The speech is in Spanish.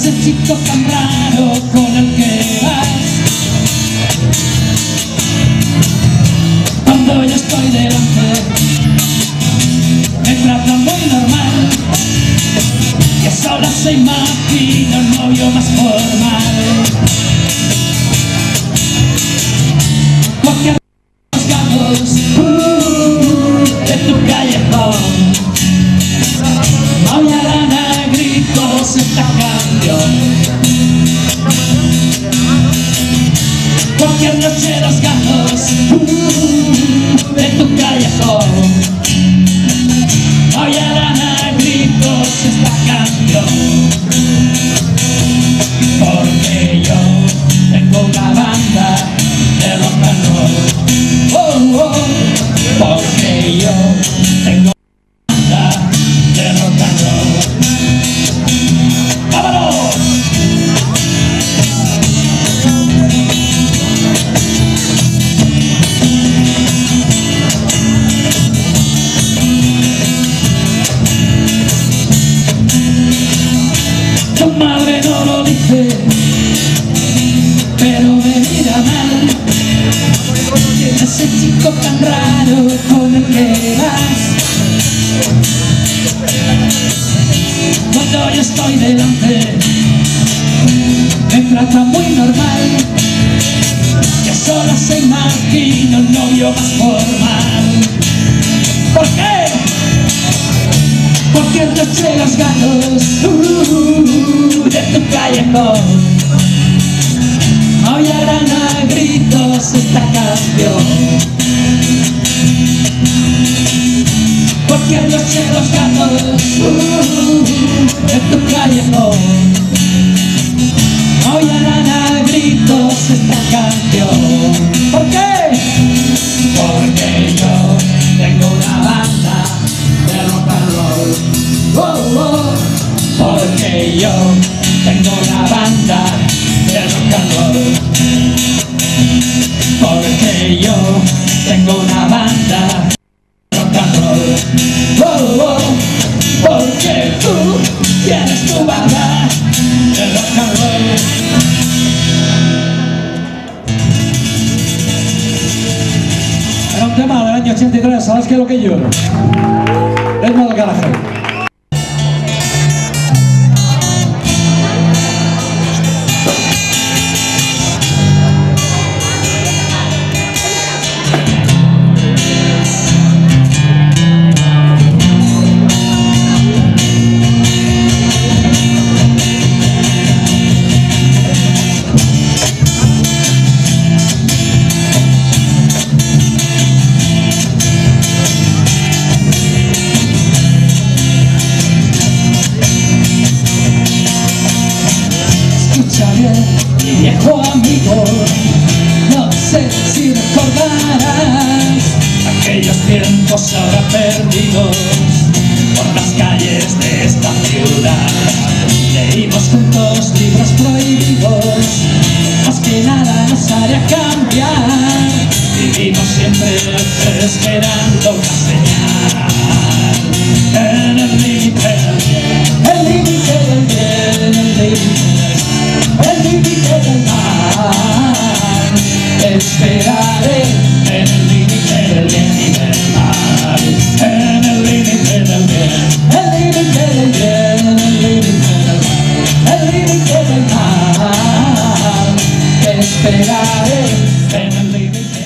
ese chico tan raro con el que vas. Cuando yo estoy delante me trata muy normal, que sola se imagina un novio más formal. Cualquier los gatos de tu callejón maullarán a gritos esta canción. Cualquier noche los gatos de tu callejón maullarán a gritos esta canción. Porque yo tengo una banda de rock and roll. Oh, oh. Porque yo tengo una banda de rock and roll. ¡Vámonos! Tu madre no lo dice, pero me mira mal. Ese chico tan raro con el que vas. Cuando yo estoy delante me trata muy normal, que solo se imagina un novio más formal. ¿Por qué? Cualquier noche los gatos de tu callejón maullarán a gritos esta canción. Cualquier noche los gatos de tu callejón maullarán a gritos esta canción. ¿Por qué? Porque yo tengo una banda de rock and roll. Oh, oh. Porque yo tengo una banda de rock and roll. Porque yo tengo una banda de rock and roll. Oh, oh. Porque tú tienes tu banda de rock and roll. Era un tema del año 83, ¿sabes qué es lo que yo? Es mal Gallagher. Mi viejo amigo, no sé si recordarás aquellos tiempos ahora perdidos por las calles de esta ciudad. Leímos juntos libros prohibidos, más que nada nos haría cambiar. Vivimos siempre esperando una señal. En el límite del bien, el límite del bien, el límite del mal. Esperaré en el límite del bien y del mal. En el límite del bien, el límite del bien, el límite del mal, el límite del mal. Esperaré en el límite.